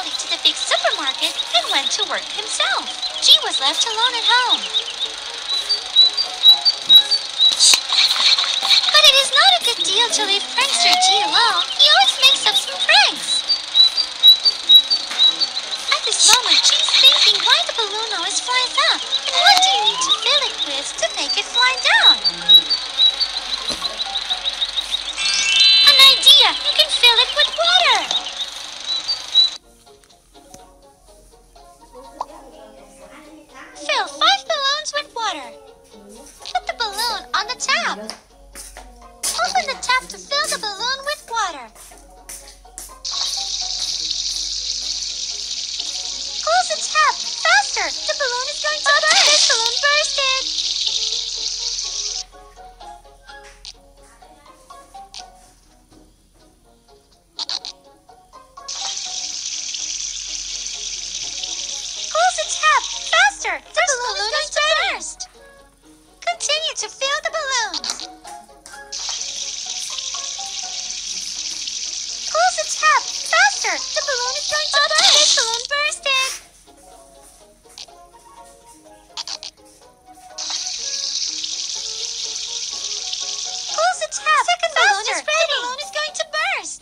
trolley to the big supermarket and went to work himself. G was left alone at home. But it is not a good deal to leave prankster G alone. He always makes up some pranks. At this moment, G's thinking why the balloon always flies up, and what do you need to fill it with to make it fly down? An idea! You can fill it with water! Fill 5 balloons with water. Put the balloon on the tap. Open the tap to fill the balloon with water. Close the tap. Faster! The balloon is going to burst. This balloon bursted. Close the tap. Faster! The balloon is going to burst. Continue to fill the balloons. Close the tap. Faster! The balloon is going to burst. This balloon bursted. Close the tap. Second balloon is ready. The balloon is going to burst.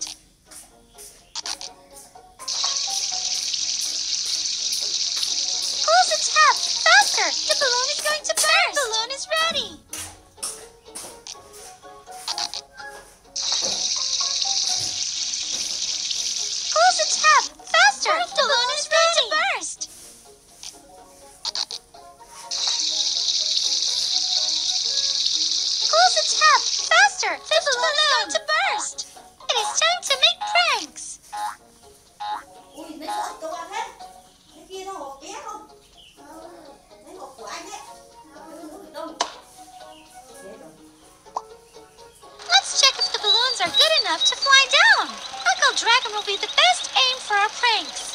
Close the tap. Faster. The balloon is going to burst. Third balloon is ready. Close the tap. Faster. Fourth balloon is going to burst. Close the tap. Faster. Fifth balloon is going to burst. It is time to make pranks. Ui, mấy hộp đồ ăn hết. Cái kia nó hộp bé không? Mấy hộp của anh ấy. Đâu? Let's check if the balloons are good enough to fly down. Uncle Dragon will be the best aim for our pranks.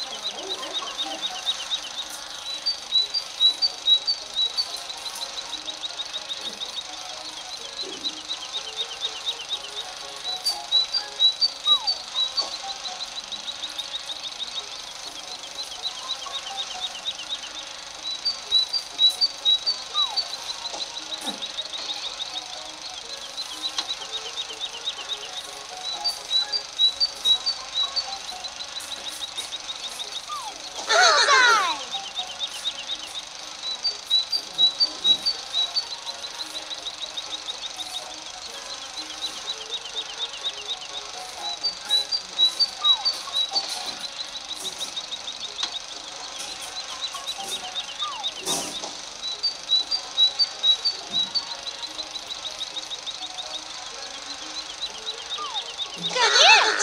Good hit!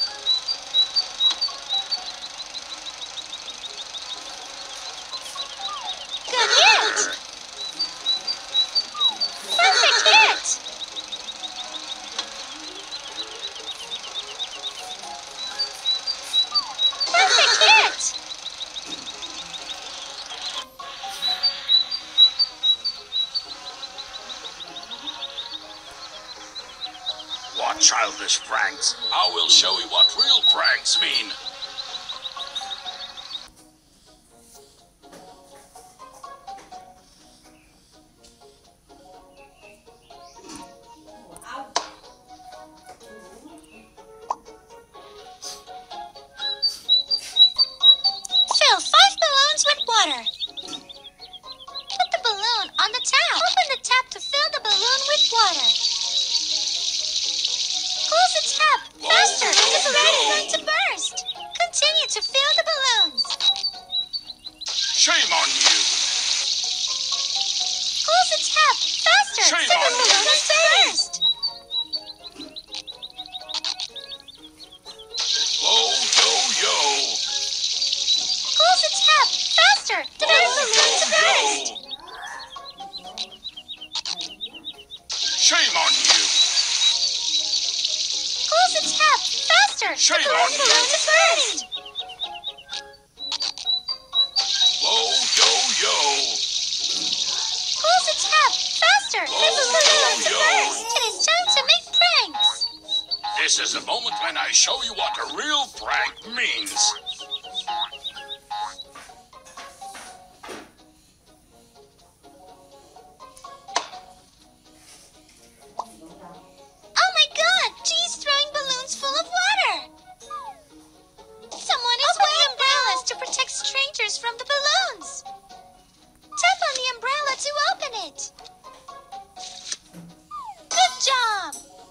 Good hit! Perfect hit! Perfect hit! What childish pranks? I will show you what real pranks mean. Fill 5 balloons with water. Put the balloon on the tap. Open the tap to fill the balloon with water. Close the tap. Faster! The balloon is going to burst. Continue to fill the balloons. Shame on you! Close the tap. Faster! Shame The on balloon you. is going to burst. Oh, yo, yo! Close the tap. Faster! The balloon is going to burst. Shame on you! Close the tap. Faster! Shame The on balloon you. is going to burst. Oh, yo, yo! Close the tap. Faster! The balloon is going to yo. burst. It is time to make pranks. This is the moment when I show you what a real prank means. gas from the balloons. Tap on the umbrella to open it. Good job!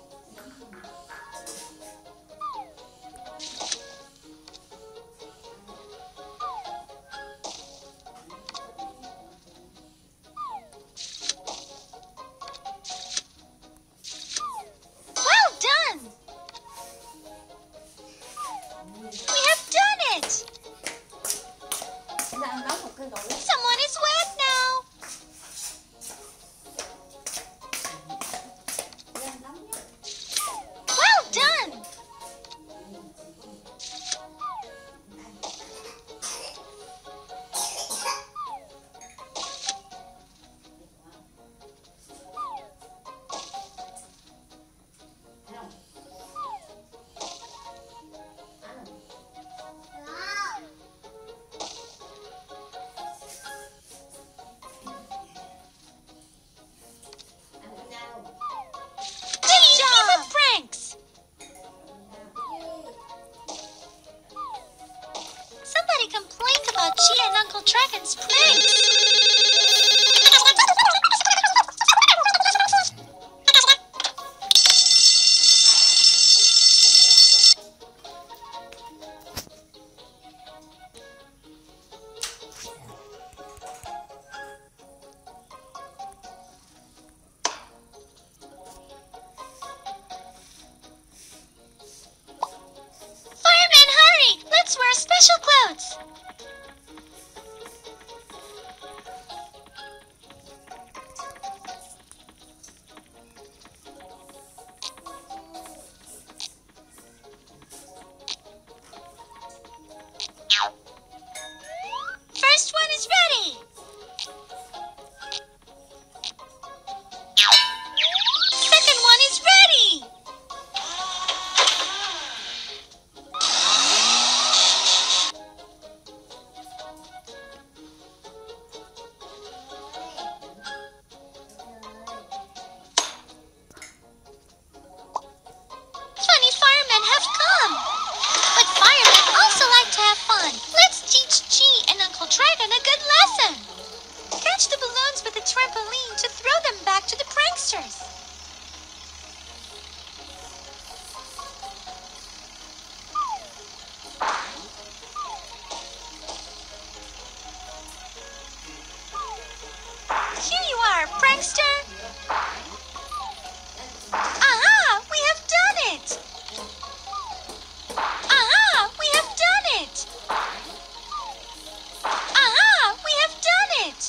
Well done! We have done it! Bây giờ em đóng một cây gỗ. Someone is wet now. Bây giờ em đóng nhé. Well done! Good job! Keep pranks! Somebody complained about Chia and Uncle Dragon's pranks. Fireman, hurry! Let's wear special clothes. First one is ready. Second one is ready. Funny firemen have come. But firemen also like to have fun. Let's teach Chi and Uncle Dragon a good lesson. Catch the balloons with a trampoline to throw them back to the pranksters. Here you are, prankster. Aha! We have done it! Aha! We have done it! Aha! We have done it!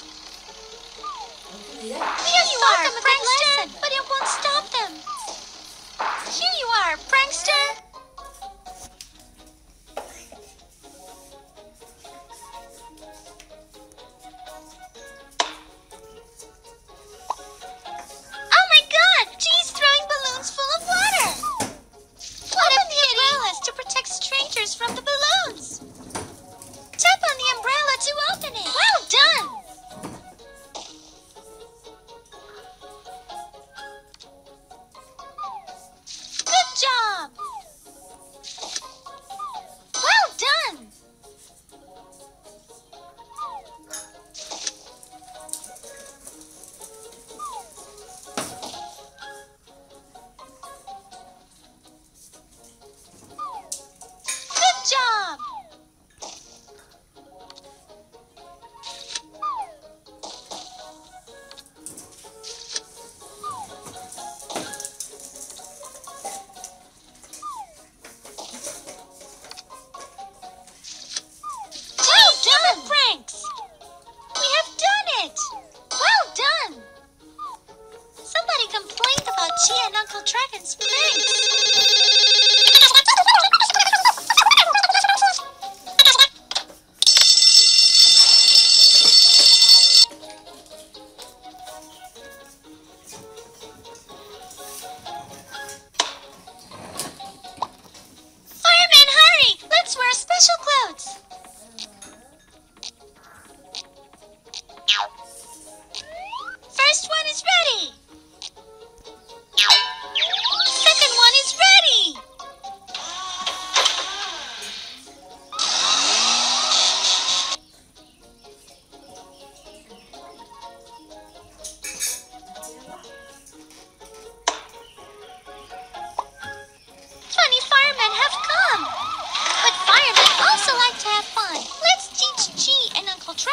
Here you are, prankster! But it won't stop them. Here you are, prankster!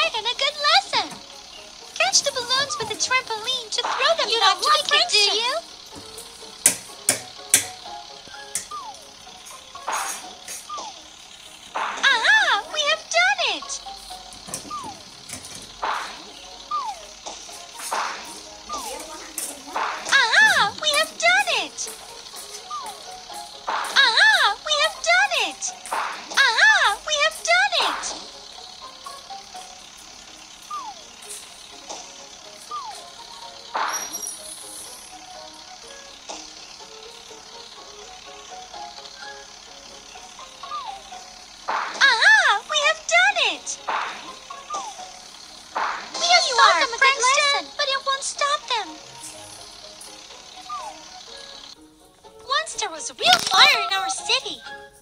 Dragon a good lesson. Catch the balloons with a trampoline to throw them back to the prankster. You don't like it, do you? Aha! We have done it! Aha! We have done it! Aha! We have done it! Aha! We have done it! Aha! We have done it! We have taught them a good lesson, but it won't stop them. Once there was a real fire in our city.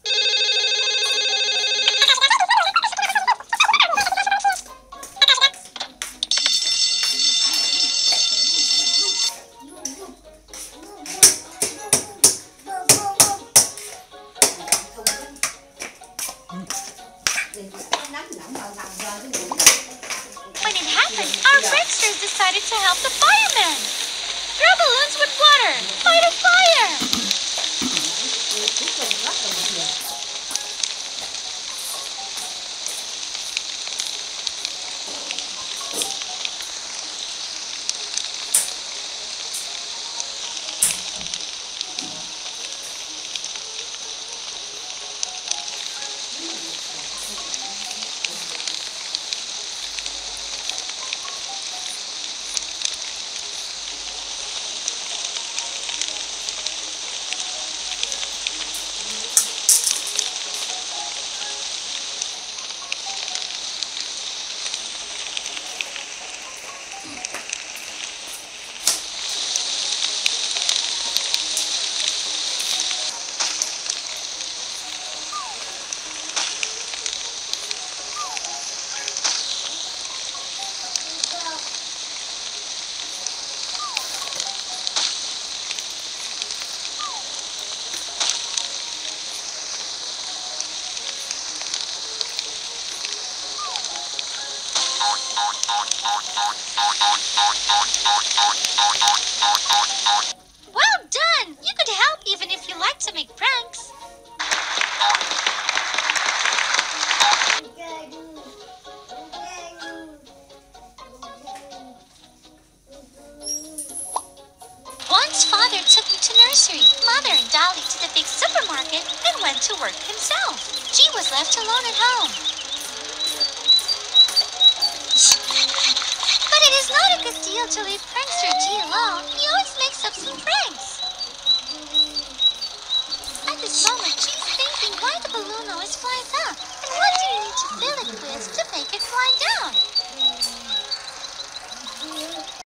When it happened, our pranksters decided to help the firemen. Throw balloons with water. Fight a fire. Well done! You could help even if you like to make pranks. Once father took me to nursery, mother and Dolly to the big supermarket, and went to work himself. G was left alone at home. But it is not a good deal to leave prankster G alone. He always makes up some pranks. At this moment, G's thinking why the balloon always flies up, and what do you need to fill it with to make it fly down?